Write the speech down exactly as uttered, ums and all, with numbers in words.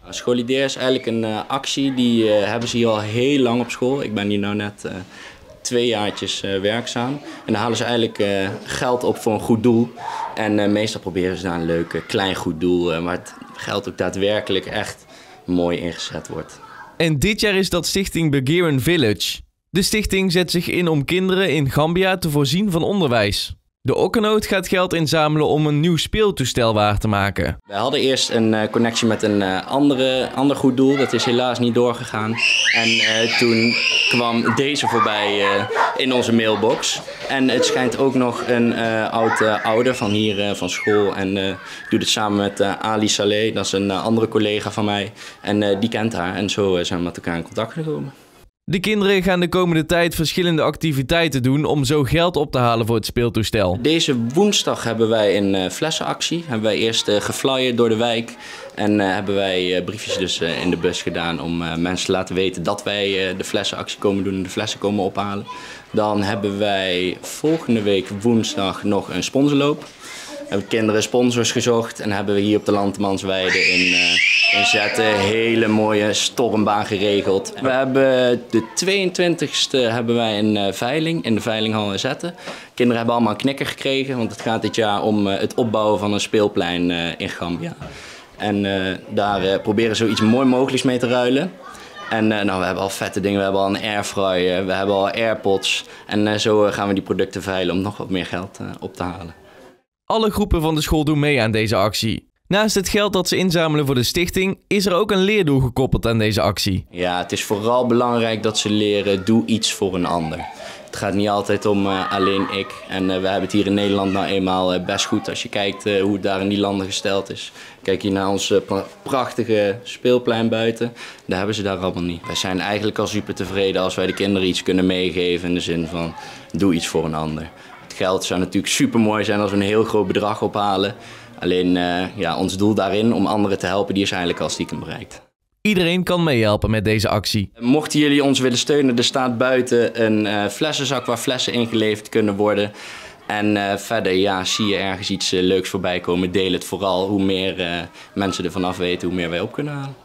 Schoolideer is eigenlijk een uh, actie die uh, hebben ze hier al heel lang op school. Ik ben hier nu net uh, twee jaartjes uh, werkzaam. En dan halen ze eigenlijk uh, geld op voor een goed doel. En uh, meestal proberen ze daar een leuk uh, klein goed doel, uh, waar het geld ook daadwerkelijk echt mooi ingezet wordt. En dit jaar is dat stichting Begeeran Village. De stichting zet zich in om kinderen in Gambia te voorzien van onderwijs. De Okkernoot gaat geld inzamelen om een nieuw speeltoestel waar te maken. We hadden eerst een uh, connectie met een uh, andere, ander goed doel. Dat is helaas niet doorgegaan. En uh, toen kwam deze voorbij uh, in onze mailbox. En het schijnt ook nog een uh, oud uh, ouder van hier uh, van school. En uh, doet het samen met uh, Ali Saleh. Dat is een uh, andere collega van mij. En uh, die kent haar. En zo uh, zijn we met elkaar in contact gekomen. De kinderen gaan de komende tijd verschillende activiteiten doen om zo geld op te halen voor het speeltoestel. Deze woensdag hebben wij een uh, flessenactie. Hebben wij eerst uh, geflyerd door de wijk. En uh, hebben wij uh, briefjes dus uh, in de bus gedaan om uh, mensen te laten weten dat wij uh, de flessenactie komen doen en de flessen komen ophalen. Dan hebben wij volgende week woensdag nog een sponsorloop. We hebben kinderen sponsors gezocht en hebben we hier op de Landemansweide in, uh, in Zetten een hele mooie stormbaan geregeld. We hebben de tweeëntwintigste hebben wij een uh, veiling in de veilinghal in Zetten. Kinderen hebben allemaal een knikker gekregen, want het gaat dit jaar om uh, het opbouwen van een speelplein uh, in Gambia. En uh, daar uh, proberen ze iets mooi mogelijks mee te ruilen. En uh, nou, we hebben al vette dingen, we hebben al een airfryer, we hebben al AirPods. En uh, zo uh, gaan we die producten veilen om nog wat meer geld uh, op te halen. Alle groepen van de school doen mee aan deze actie. Naast het geld dat ze inzamelen voor de stichting, is er ook een leerdoel gekoppeld aan deze actie. Ja, het is vooral belangrijk dat ze leren, doe iets voor een ander. Het gaat niet altijd om uh, alleen ik. En uh, we hebben het hier in Nederland nou eenmaal uh, best goed als je kijkt uh, hoe het daar in die landen gesteld is. Kijk hier naar ons uh, prachtige speelplein buiten. Daar hebben ze daar allemaal niet. Wij zijn eigenlijk al super tevreden als wij de kinderen iets kunnen meegeven in de zin van doe iets voor een ander. Geld zou natuurlijk super mooi zijn als we een heel groot bedrag ophalen. Alleen uh, ja, ons doel daarin om anderen te helpen, die is eigenlijk al stiekem bereikt. Iedereen kan meehelpen met deze actie. Mochten jullie ons willen steunen, er staat buiten een uh, flessenzak waar flessen ingeleverd kunnen worden. En uh, verder, ja, zie je ergens iets uh, leuks voorbij komen, deel het vooral. Hoe meer uh, mensen ervan af weten, hoe meer wij op kunnen halen.